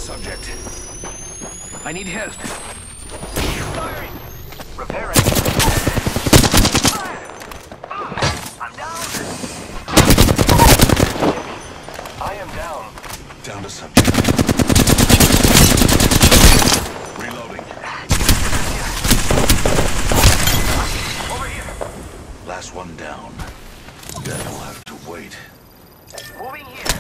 subject. I need help. Firing! Repairing. Fire! I'm down! I am down. Down to subject. Reloading. Over here. Last one down. That'll have to wait. Moving here.